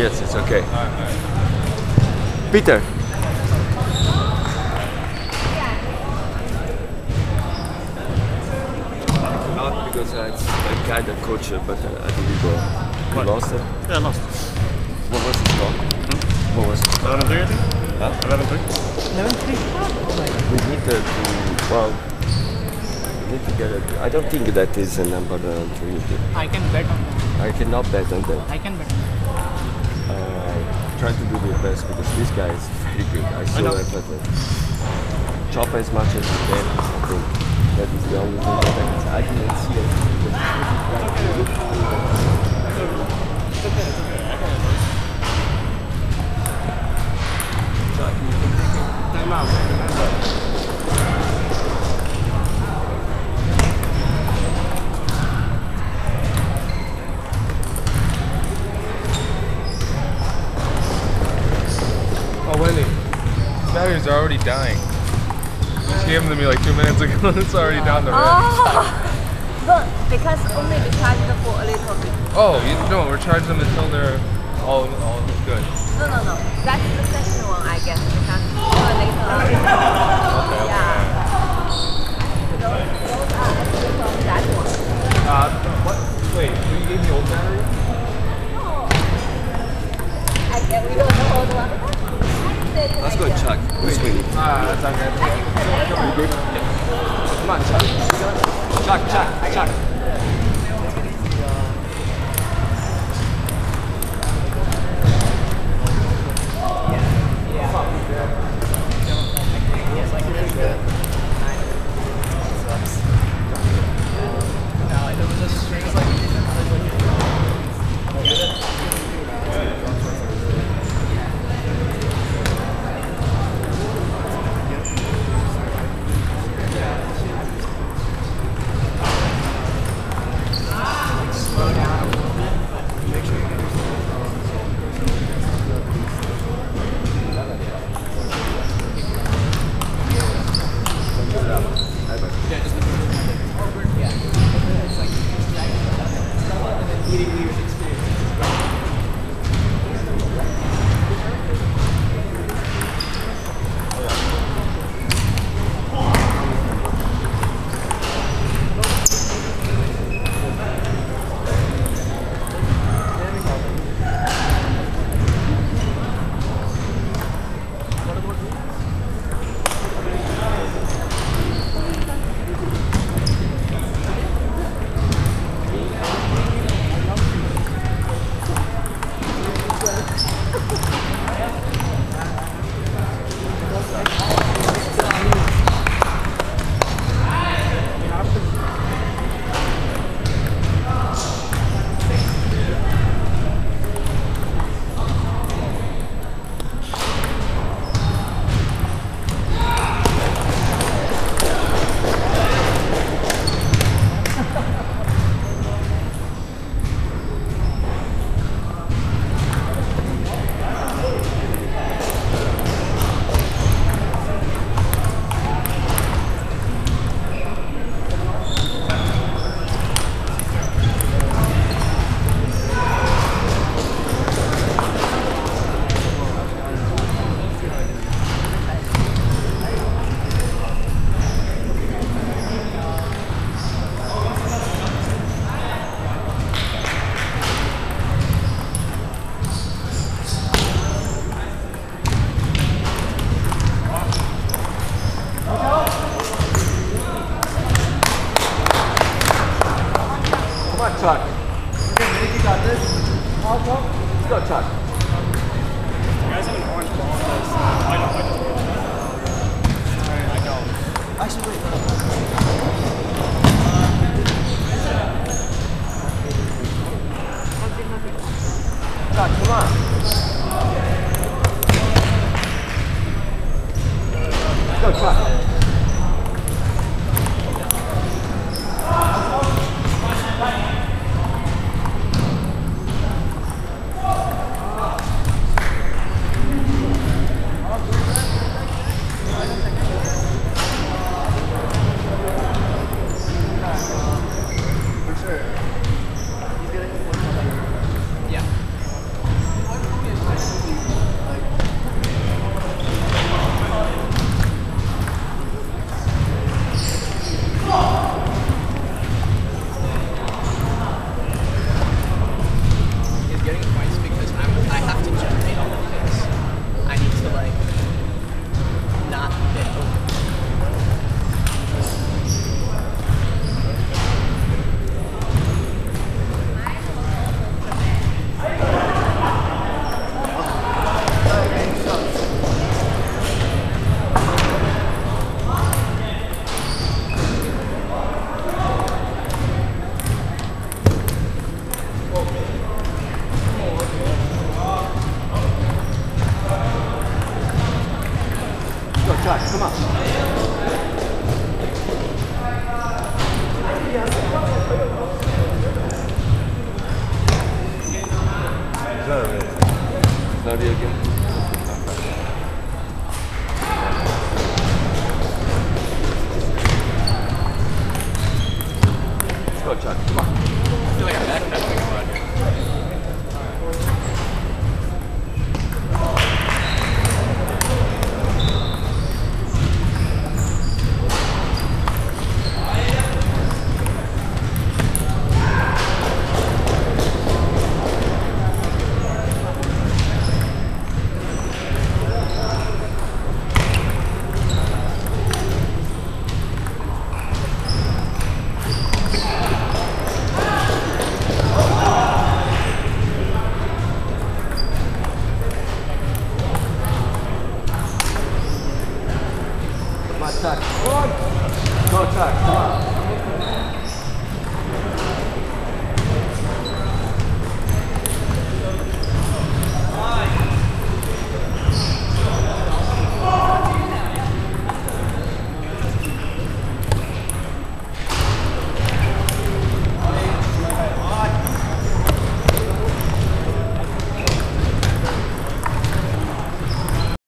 Yes, it's okay. All right. Peter. Not because it's a guy that coached, but I didn't go. You lost it? Yeah, I lost. What was the score? What was it? 11-3, I think. Huh? 11-3. 11-3. We need to well, we need to get it. I don't think that is a number 3. I can bet on that. I cannot bet on that. I can bet on that. Try to do your best because this guy is pretty good. I saw that, but chop as much as you can. I think that is the only thing that I didn't see it. It's okay. Time out. Oh, Wendy, batteries are already dying. She gave them to me like 2 minutes ago. It's already down the road. But because only we charge them for a little bit. Oh, no, we're charging them until they're all good. No. That's the second one, I guess. We can do it later on. Okay. Yeah. Those are actually from that one. What? Wait, you gave me old batteries? No. I guess we don't know old one. Let's go, Chuck. Who's winning? That's okay. You good? Come on, Chuck. Chuck. Chuck. Okay, you got this. Let's go, Chuck. You guys have an orange ball. I know. Actually, wait. Chuck, come on. Let's go, Chuck. that a real? It's not real game.